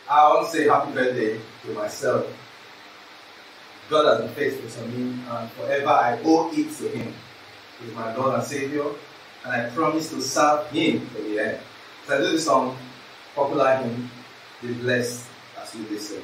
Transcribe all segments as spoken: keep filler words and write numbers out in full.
I want to say happy birthday to myself. God has been faithful to me, and forever I owe it to Him. He's my Lord and Savior, and I promise to serve Him to the end. So I do this song, popular hymn, Be Blessed as You Listen.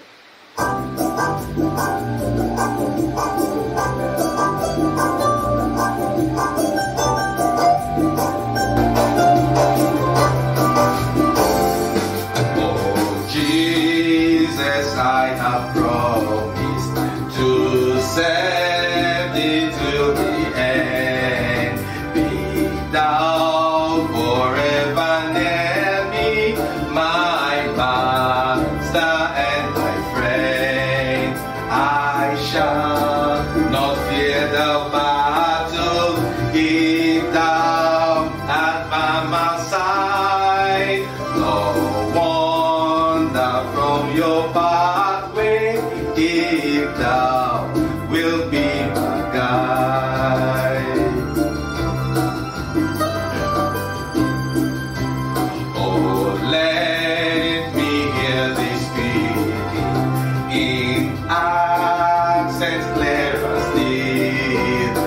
Oh Jesus, I have promised to serve Thee till the end. Be Thou forever near me, my Master and my friend. I shall not fear the battle if Thou art by my side. No wander from Your pathway if Thou wilt be my guide. Oh, let me hear Thee speaking in accents clear as steel.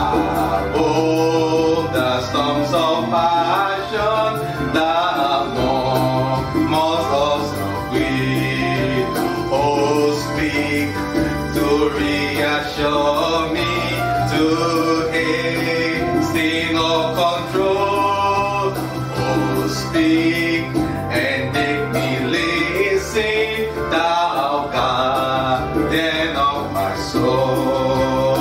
Above the storms of passion, the murmurs of self-will. Oh, speak to reassure me, to hasten or control. Oh, speak and make me listen, Thou guardian of my soul.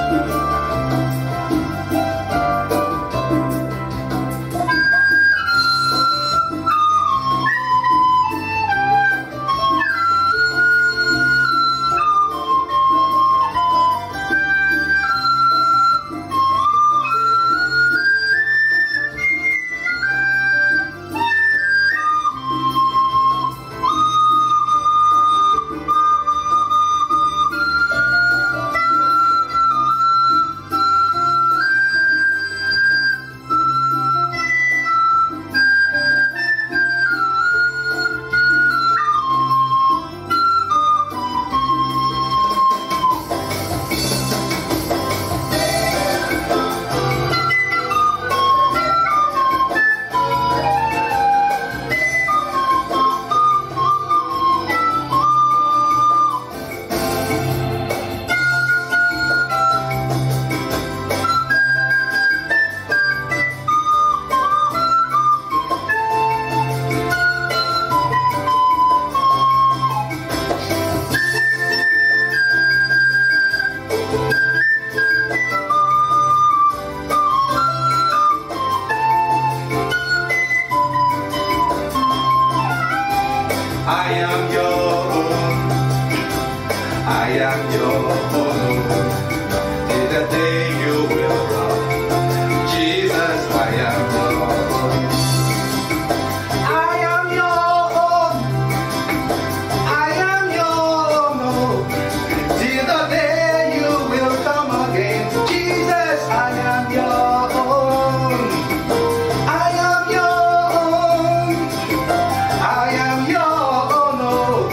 I am Your own, I am Your own, till the day You will come. Jesus, I am Your own. I am Your own, I am Your own, till the day You will come again. Jesus, I am Your own. I am Your own, I am Your own,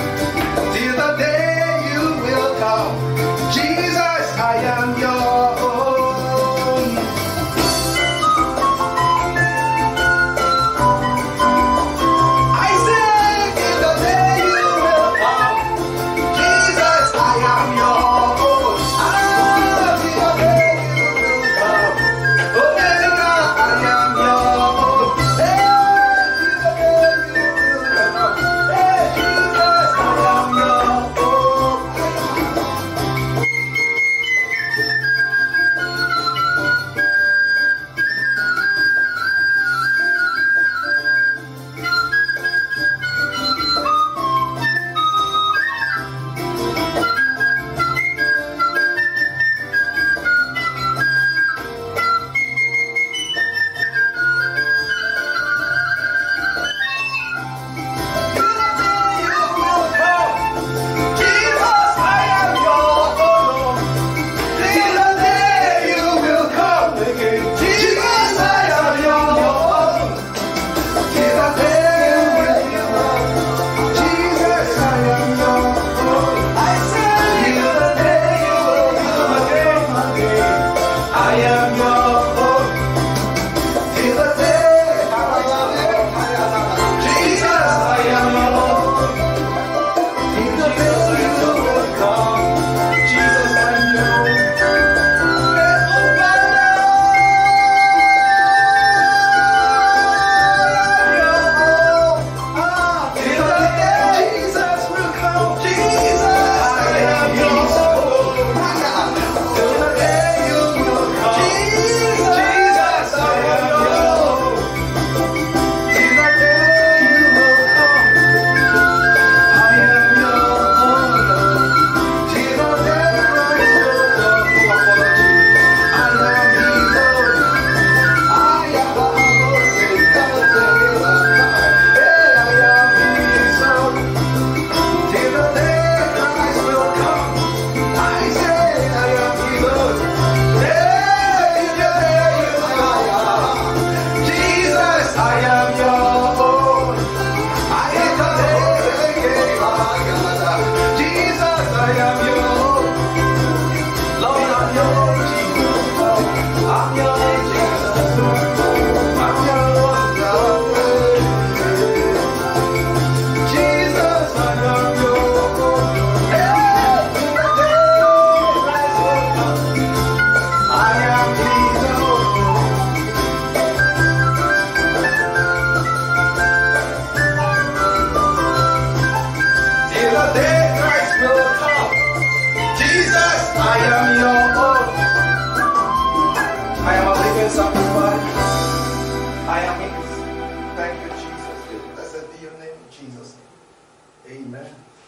Amen.